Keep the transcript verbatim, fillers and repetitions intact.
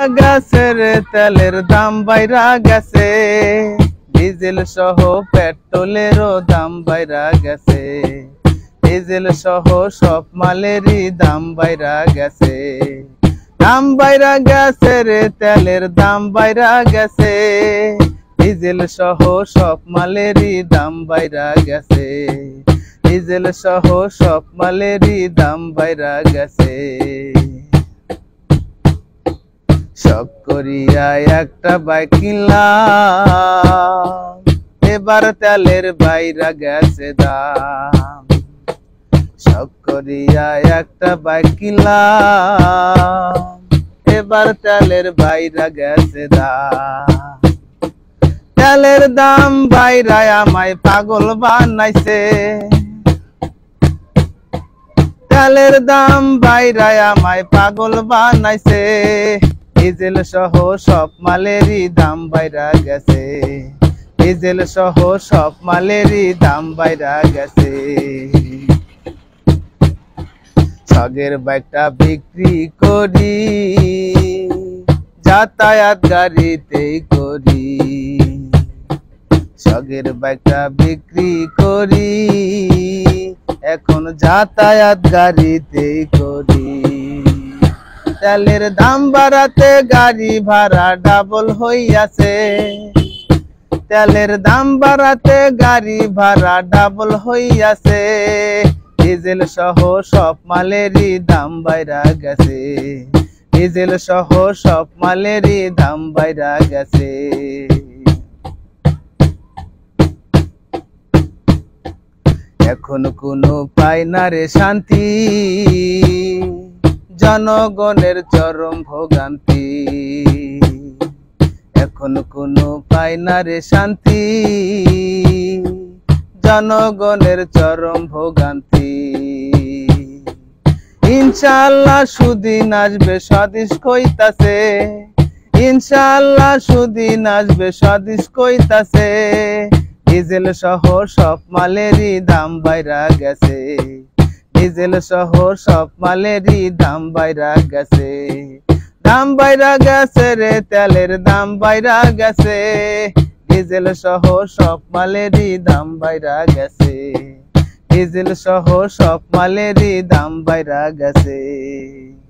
গেছে রে, তেলের দাম বাইরা গেছে, ডিজেল সহ পেট্রোলেরও দাম বাইরা গেছে, ডিজেল সহ সব মালেরই দাম বাইরা গেছে। দাম বাইরা গেছে রে, তেলের দাম বাইরা গেছে, ডিজেল সহ সব মালেরই দাম বাইরা গেছে, ডিজেল সহ সব মালেরই দাম বাইরা গেছে। শখ করিয়া একটা বাইক কিনলাম, এবার তেলের বাইরা গেছে দাম। শখ করিয়া একটা বাইক কিনলাম, এবার তেলের বাইরা গেছে দাম। তেলের দাম বাইরা আমায় পাগল বানাইছে, তেলের দাম বাইরা আমায় পাগল বানাইছে, ডিজেল সহ সব মালেরই দাম বাইরা গেছে, ডিজেল সহ সব মালেরই দাম বাইরা গেছে। শখের বাইকটা বিক্রি করি, যাতায়াত গাড়িতেই করি, শখের বাইকটা বিক্রি করি, এখন যাতায়াত গাড়িতেই করি। তেলের দাম বাড়াতে গাড়ি ভাড়া ডাবল হইয়াছে, তেলের দাম বাড়াতে গাড়ি ভাড়া ডাবল হইয়াছে, ডিজেল সহ সব মালেরই দাম বাইরা গেছে, ডিজেল সহ সব মালেরই দাম বাইরা গেছে। এখন কোনো পাই না রে শান্তি, জনগণের চরম ভোগান্তি, এখন কোনো পাই না রে শান্তি, জনগণের চরম ভোগান্তি। ইনশাআল্লাহ সুদিন আসবে স্বদেশ কইতাছে, ইনশাআল্লাহ সুদিন আসবে স্বদেশ কইতাছে, ডিজেল সহ সব মালেরই দাম বাইরা গেছে, ডিজেল সহ সব মালেরই দাম বাইরা গেছে। দাম বাইরা গেছে রে, তেলের দাম বাইরা গেছে, ডিজেল সহ সব মালেরই দাম বাইরা গেছে, ডিজেল সহ সব মালেরই দাম বাইরা গেছে।